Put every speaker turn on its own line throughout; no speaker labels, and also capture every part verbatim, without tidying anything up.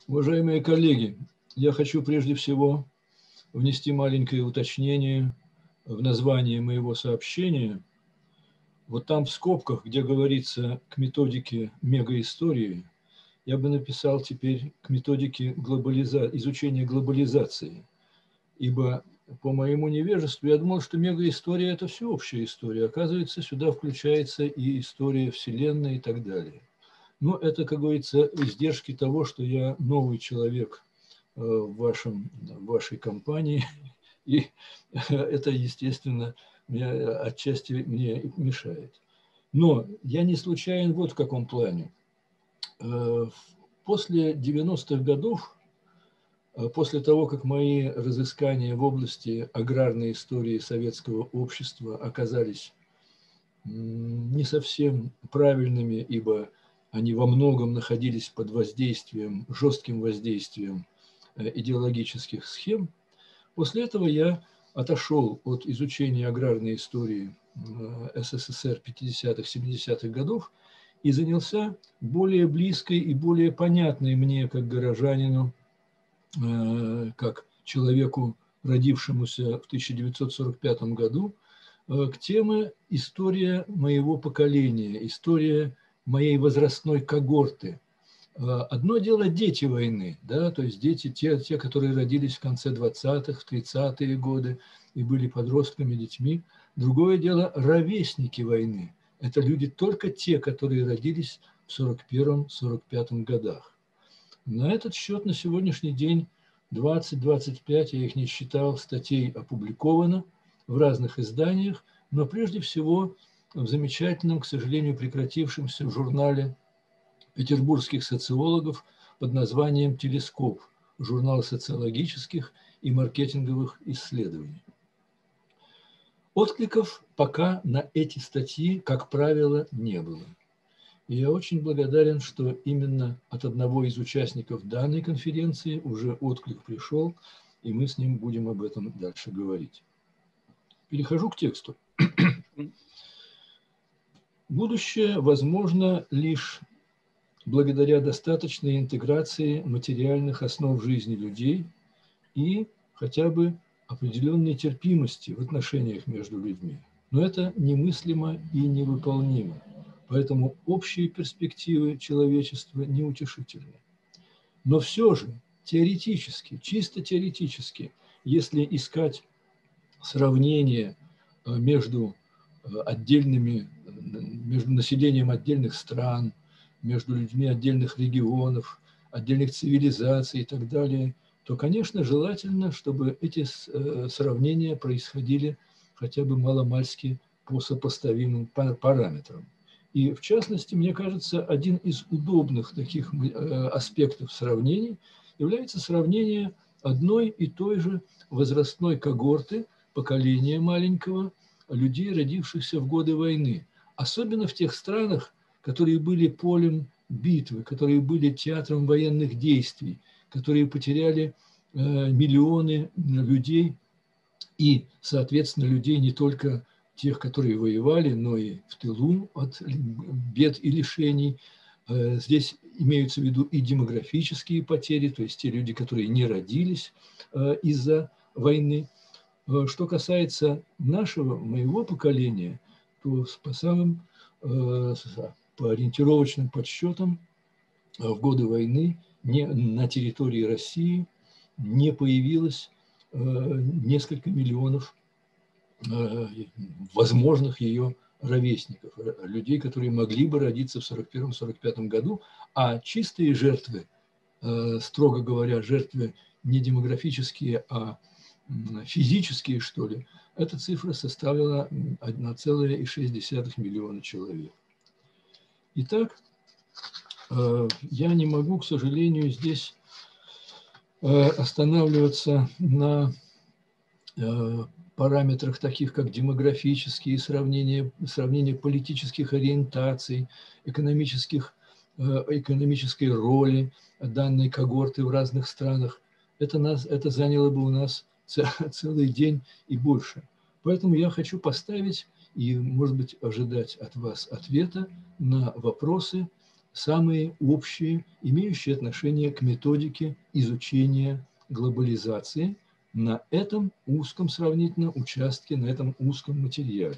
Уважаемые коллеги, я хочу прежде всего внести маленькое уточнение в название моего сообщения. Вот там в скобках, где говорится к методике мегаистории, я бы написал теперь к методике глобализа... изучения глобализации. Ибо по моему невежеству я думал, что мегаистория – это всеобщая история. Оказывается, сюда включается и история Вселенной и так далее. Но это, как говорится, издержки того, что я новый человек в, вашем, в вашей компании, и это, естественно, мне, отчасти мне мешает. Но я не случайен вот в каком плане. После девяностых годов, после того, как мои разыскания в области аграрной истории советского общества оказались не совсем правильными, ибо они во многом находились под воздействием, жестким воздействием идеологических схем, после этого я отошел от изучения аграрной истории СССР пятидесятых, семидесятых годов и занялся более близкой и более понятной мне, как горожанину, как человеку, родившемуся в тысяча девятьсот сорок пятом году, к теме «История моего поколения», «История моей возрастной когорты». Одно дело дети войны, да, то есть дети, те, те, которые родились в конце двадцатых, в тридцатые годы и были подростками, детьми. Другое дело ровесники войны. Это люди только те, которые родились в сорок первом — сорок пятом годах. На этот счет на сегодняшний день двадцать — двадцать пять, я их не считал, статей опубликовано в разных изданиях, но прежде всего в замечательном, к сожалению, прекратившемся в журнале петербургских социологов под названием «Телескоп», журнал социологических и маркетинговых исследований. Откликов пока на эти статьи, как правило, не было. И я очень благодарен, что именно от одного из участников данной конференции уже отклик пришел, и мы с ним будем об этом дальше говорить. Перехожу к тексту. Будущее возможно лишь благодаря достаточной интеграции материальных основ жизни людей и хотя бы определенной терпимости в отношениях между людьми. Но это немыслимо и невыполнимо. Поэтому общие перспективы человечества неутешительны. Но все же теоретически, чисто теоретически, если искать сравнение между отдельными, между населением отдельных стран, между людьми отдельных регионов, отдельных цивилизаций и так далее, то, конечно, желательно, чтобы эти сравнения происходили хотя бы маломальски по сопоставимым параметрам. И, в частности, мне кажется, один из удобных таких аспектов сравнений является сравнение одной и той же возрастной когорты, поколения маленького, людей, родившихся в годы войны. Особенно в тех странах, которые были полем битвы, которые были театром военных действий, которые потеряли миллионы людей и, соответственно, людей не только тех, которые воевали, но и в тылу от бед и лишений. Здесь имеются в виду и демографические потери, то есть те люди, которые не родились из-за войны. Что касается нашего, моего поколения, то по самым, по ориентировочным подсчетам, в годы войны не, на территории России не появилось несколько миллионов возможных ее ровесников, людей, которые могли бы родиться в сорок первом — сорок пятом году, а чистые жертвы, строго говоря, жертвы не демографические, а физические, что ли, эта цифра составила одна целая шесть десятых миллиона человек. Итак, я не могу, к сожалению, здесь останавливаться на параметрах таких, как демографические сравнения, сравнение политических ориентаций, экономических, экономической роли данной когорты в разных странах. Это, нас, это заняло бы у нас целый день и больше. Поэтому я хочу поставить и, может быть, ожидать от вас ответа на вопросы самые общие, имеющие отношение к методике изучения глобализации на этом узком сравнительно участке, на этом узком материале.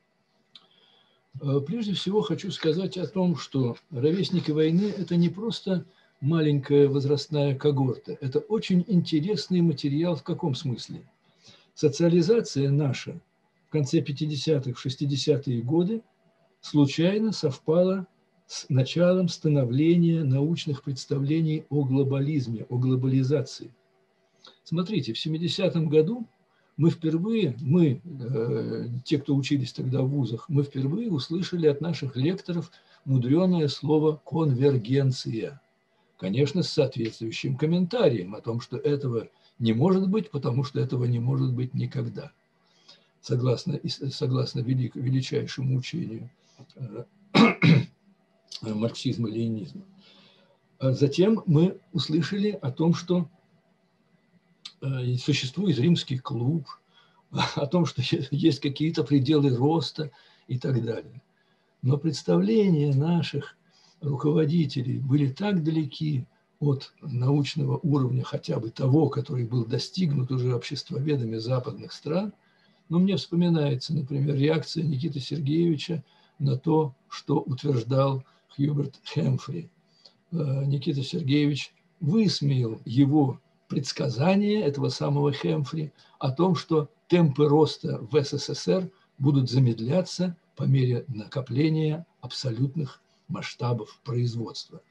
Прежде всего хочу сказать о том, что ровесники войны – это не просто маленькая возрастная когорта, это очень интересный материал в каком смысле? Социализация наша в конце пятидесятых, в шестидесятые годы случайно совпала с началом становления научных представлений о глобализме, о глобализации. Смотрите, в семидесятом году мы впервые, мы, э, те, кто учились тогда в вузах, мы впервые услышали от наших лекторов мудреное слово «конвергенция». Конечно, с соответствующим комментарием о том, что этого не может быть, потому что этого не может быть никогда, согласно, согласно велик, величайшему учению э, марксизма-ленинизма. Затем мы услышали о том, что существует римский клуб, о том, что есть какие-то пределы роста и так далее. Но представления наших руководителей были так далеки от научного уровня, хотя бы того, который был достигнут уже обществоведами западных стран. Но мне вспоминается, например, реакция Никиты Сергеевича на то, что утверждал Хьюберт Хэмфри. Никита Сергеевич высмеял его предсказание этого самого Хэмфри о том, что темпы роста в СССР будут замедляться по мере накопления абсолютных масштабов производства.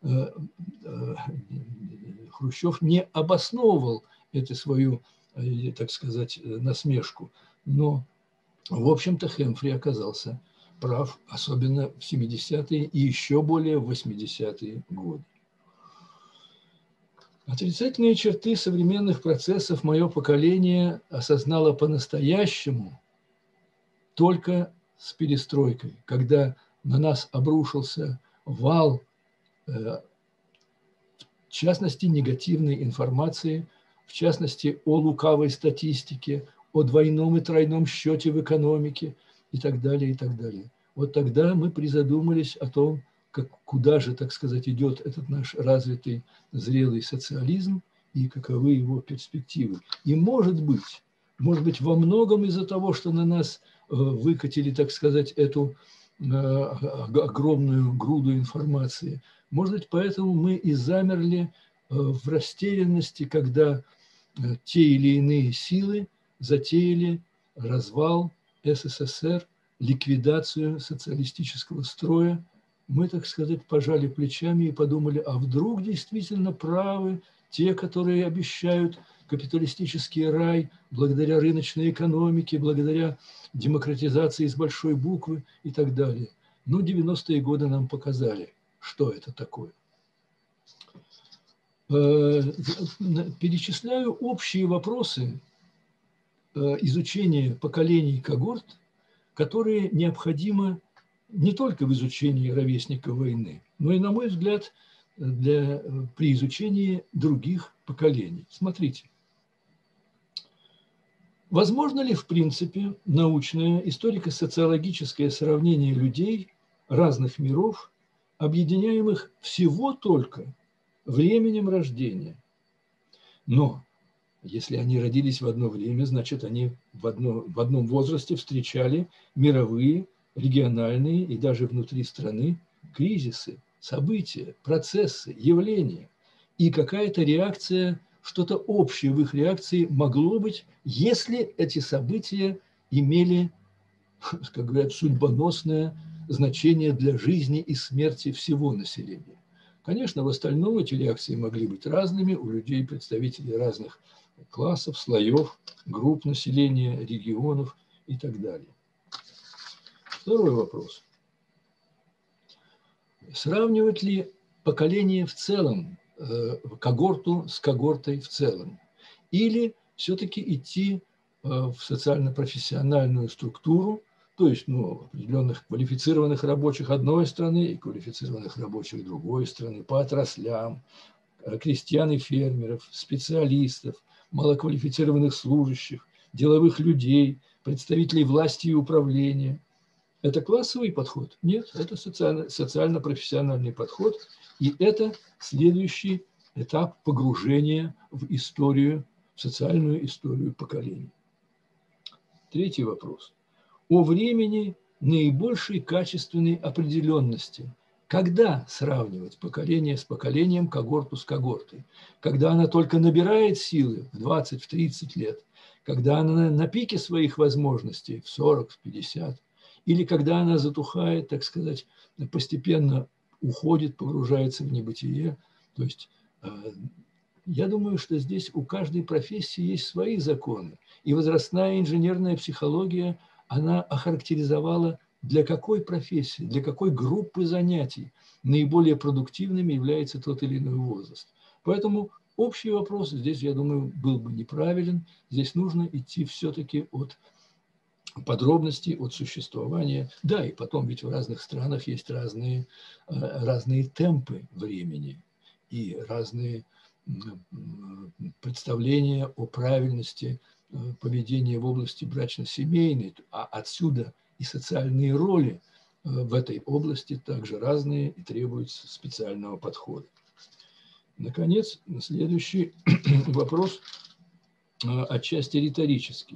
Хрущев не обосновывал эту свою, так сказать, насмешку, но, в общем-то, Хэмфри оказался прав, особенно в семидесятые и еще более в восьмидесятые годы. Отрицательные черты современных процессов мое поколение осознало по-настоящему только с перестройкой, когда на нас обрушился вал, в частности, негативной информации, в частности, о лукавой статистике, о двойном и тройном счете в экономике и так далее, и так далее. Вот тогда мы призадумались о том, как, куда же, так сказать, идет этот наш развитый, зрелый социализм и каковы его перспективы. И может быть, может быть, во многом из-за того, что на нас выкатили, так сказать, эту огромную груду информации, может быть, поэтому мы и замерли в растерянности, когда те или иные силы затеяли развал СССР, ликвидацию социалистического строя. Мы, так сказать, пожали плечами и подумали, а вдруг действительно правы те, которые обещают капиталистический рай благодаря рыночной экономике, благодаря демократизации с большой буквы и так далее. Но девяностые годы нам показали, что это такое. Перечисляю общие вопросы изучения поколений когорт, которые необходимо не только в изучении ровесников войны, но и, на мой взгляд, для, при изучении других поколений. Смотрите. Возможно ли, в принципе, научное историко-социологическое сравнение людей разных миров, объединяемых всего только временем рождения? Но если они родились в одно время, значит, они в, одно, в одном возрасте встречали мировые, региональные и даже внутри страны кризисы, события, процессы, явления. И какая-то реакция, что-то общее в их реакции могло быть, если эти события имели, как говорят, судьбоносное значение для жизни и смерти всего населения. Конечно, в остальном эти реакции могли быть разными у людей, представителей разных классов, слоев, групп населения, регионов и так далее. Второй вопрос. Сравнивать ли поколение в целом, когорту с когортой в целом? Или все-таки идти в социально-профессиональную структуру, то есть ну, определенных квалифицированных рабочих одной страны и квалифицированных рабочих другой страны, по отраслям, крестьян и фермеров, специалистов, малоквалифицированных служащих, деловых людей, представителей власти и управления. Это классовый подход? Нет, это социально, социально-профессиональный подход. И это следующий этап погружения в историю, в социальную историю поколений. Третий вопрос. О времени наибольшей качественной определенности. Когда сравнивать поколение с поколением, когорту с когортой? Когда она только набирает силы в двадцать-тридцать лет, когда она на пике своих возможностей в сорок, в пятьдесят, или когда она затухает, так сказать, постепенно уходит, погружается в небытие. То есть я думаю, что здесь у каждой профессии есть свои законы. И возрастная инженерная психология, она охарактеризовала, для какой профессии, для какой группы занятий наиболее продуктивным является тот или иной возраст. Поэтому общий вопрос здесь, я думаю, был бы неправилен. Здесь нужно идти все-таки от подробностей, от существования. Да, и потом ведь в разных странах есть разные, разные темпы времени и разные представления о правильности поведения в области брачно-семейной, а отсюда и социальные роли в этой области также разные и требуются специального подхода. Наконец, следующий вопрос отчасти риторический.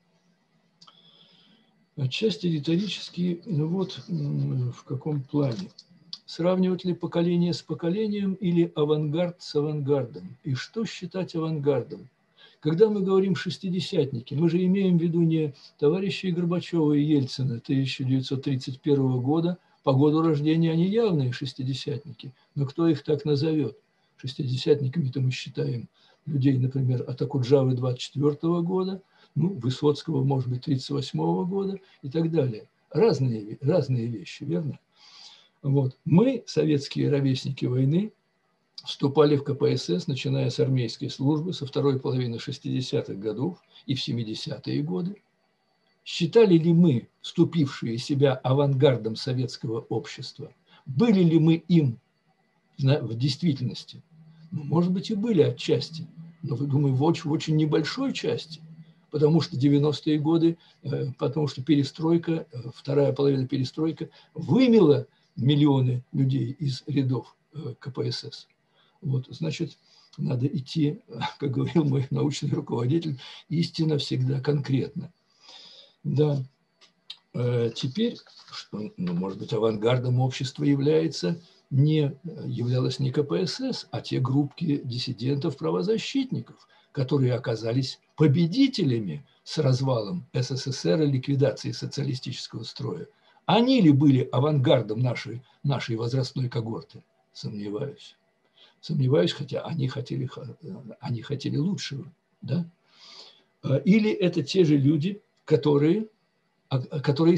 Отчасти риторический, ну вот в каком плане. Сравнивать ли поколение с поколением или авангард с авангардом? И что считать авангардом? Когда мы говорим «шестидесятники», мы же имеем в виду не товарищей Горбачева и Ельцина тысяча девятьсот тридцать первого года, по году рождения они явные шестидесятники, но кто их так назовет? Шестидесятниками-то мы считаем людей, например, от Окуджавы двадцать четвёртого года, ну, Высоцкого, может быть, тридцать восьмого года и так далее. Разные, разные вещи, верно? Вот. Мы, советские ровесники войны, вступали в ка пэ эс эс, начиная с армейской службы, со второй половины шестидесятых годов и в семидесятые годы. Считали ли мы, вступившие себя авангардом советского общества, были ли мы им в действительности? Ну, может быть, и были отчасти, но, думаю, в очень, в очень небольшой части, потому что девяностые годы, потому что перестройка, вторая половина перестройка вымела миллионы людей из рядов ка пэ эс эс. Вот, значит, надо идти, как говорил мой научный руководитель, истинно всегда конкретно. Да. Теперь, что, ну, может быть, авангардом общества является не, являлась не ка пэ эс эс, а те группки диссидентов-правозащитников, которые оказались победителями с развалом эс эс эс эр и ликвидацией социалистического строя. Они ли были авангардом нашей, нашей возрастной когорты? Сомневаюсь. Сомневаюсь, хотя они хотели, они хотели лучшего. Да? Или это те же люди, которые, которые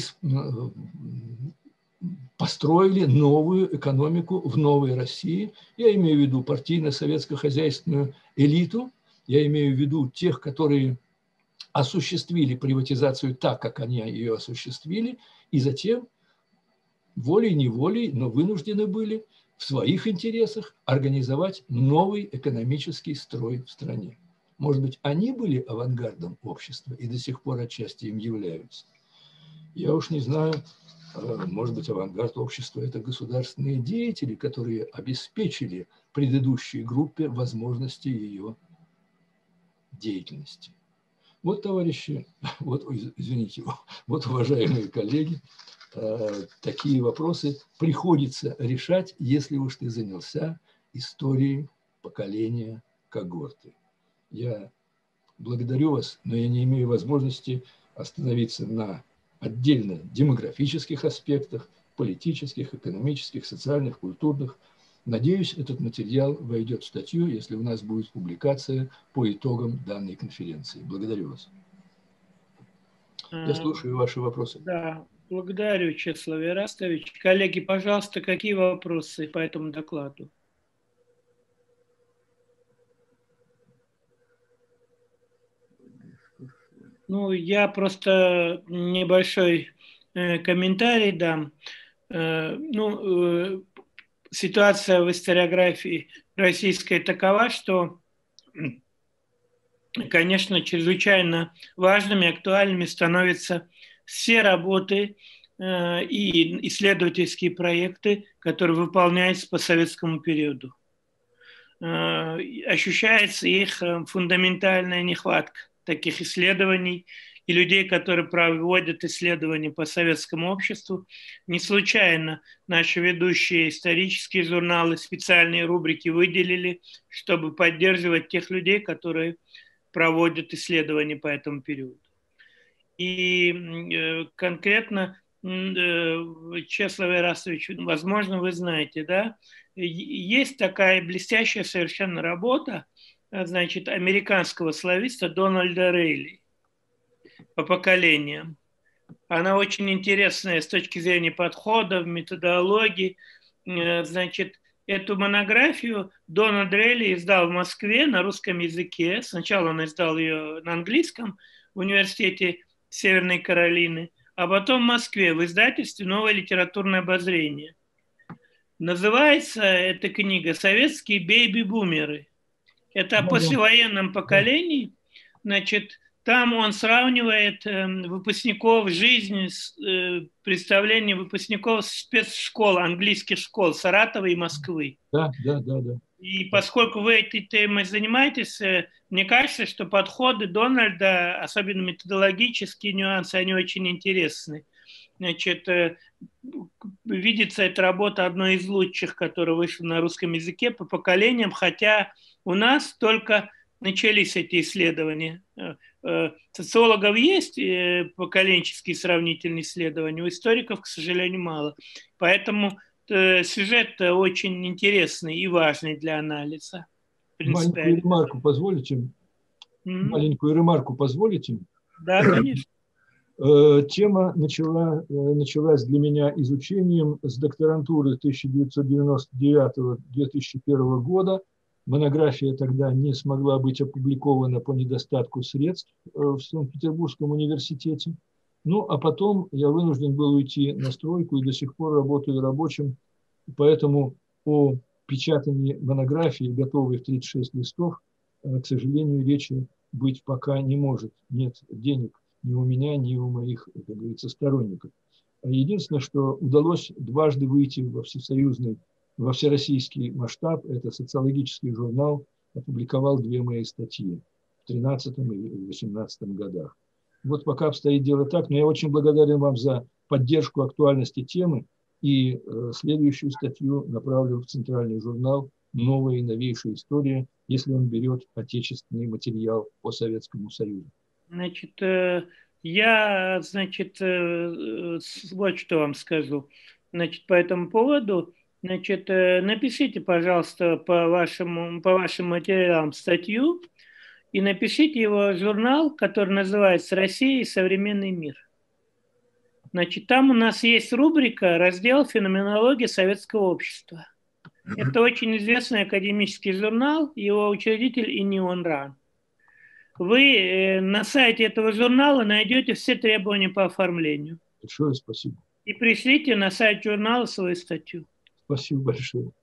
построили новую экономику в новой России. Я имею в виду партийно-советско-хозяйственную элиту, я имею в виду тех, которые осуществили приватизацию так, как они ее осуществили, и затем волей-неволей, но вынуждены были в своих интересах организовать новый экономический строй в стране. Может быть, они были авангардом общества и до сих пор отчасти им являются. Я уж не знаю, может быть, авангард общества – это государственные деятели, которые обеспечили предыдущей группе возможности ее деятельности. Вот, товарищи, вот, извините, вот, уважаемые коллеги, такие вопросы приходится решать, если уж ты занялся историей поколения когорты. Я благодарю вас, но я не имею возможности остановиться на отдельно демографических аспектах, политических, экономических, социальных, культурных. Надеюсь, этот материал войдет в статью, если у нас будет публикация по итогам данной конференции. Благодарю вас. Я слушаю ваши вопросы.
Да, благодарю, Вячеслав Ерастович. Коллеги, пожалуйста, какие вопросы по этому докладу? Ну, я просто небольшой э, комментарий дам. Э, ну, э, ситуация в историографии российской такова, что, конечно, чрезвычайно важными, актуальными становятся все работы и исследовательские проекты, которые выполняются по советскому периоду. Ощущается их фундаментальная нехватка таких исследований и людей, которые проводят исследования по советскому обществу. Не случайно наши ведущие исторические журналы специальные рубрики выделили, чтобы поддерживать тех людей, которые проводят исследования по этому периоду. И конкретно Чеслав Эрастович, возможно, вы знаете, да, есть такая блестящая совершенно работа, значит, американского слависта Дональда Рейли по поколениям. Она очень интересная с точки зрения подходов, методологии. Значит, эту монографию Дональд Рейли издал в Москве на русском языке. Сначала он издал ее на английском в университете Северной Каролины, а потом в Москве в издательстве «Новое литературное обозрение». Называется эта книга «Советские бейби-бумеры». Это о послевоенном поколении. Значит, там он сравнивает выпускников жизни, представления выпускников спецшкол, английских школ Саратова и Москвы.
Да, да, да, да.
И поскольку вы этой темой занимаетесь, мне кажется, что подходы Дональда, особенно методологические нюансы, они очень интересны. Значит, видится эта работа одной из лучших, которая вышла на русском языке по поколениям, хотя у нас только начались эти исследования. Социологов есть поколенческие сравнительные исследования, у историков, к сожалению, мало. Поэтому сюжет очень интересный и важный для анализа.
Маленькую ремарку позволите? Mm-hmm. Маленькую ремарку позволите?
Да, конечно.
Тема начала, началась для меня изучением с докторантуры тысяча девятьсот девяносто девятого — две тысячи первого года. Монография тогда не смогла быть опубликована по недостатку средств в Санкт-Петербургском университете. Ну, а потом я вынужден был уйти на стройку и до сих пор работаю рабочим. Поэтому о печатании монографии, готовой в тридцать шесть листов, к сожалению, речи быть пока не может. Нет денег ни у меня, ни у моих, как говорится, сторонников. Единственное, что удалось дважды выйти во всесоюзный, во всероссийский масштаб, это социологический журнал опубликовал две мои статьи в тринадцатом и восемнадцатом годах. Вот пока обстоит дело так, но я очень благодарен вам за поддержку актуальности темы, и э, следующую статью направлю в центральный журнал «Новая и новейшая история», если он берет отечественный материал по Советскому Союзу.
Значит, я, значит, вот что вам скажу. Значит, по этому поводу, значит, напишите, пожалуйста, по вашему, по вашим материалам статью и напишите его в журнал, который называется «Россия и современный мир». Значит, там у нас есть рубрика, раздел «Феноменология советского общества». Это очень известный академический журнал, его учредитель Инион Ран. Вы на сайте этого журнала найдете все требования по оформлению.
Большое спасибо.
И пришлите на сайт журнала свою статью.
Спасибо большое.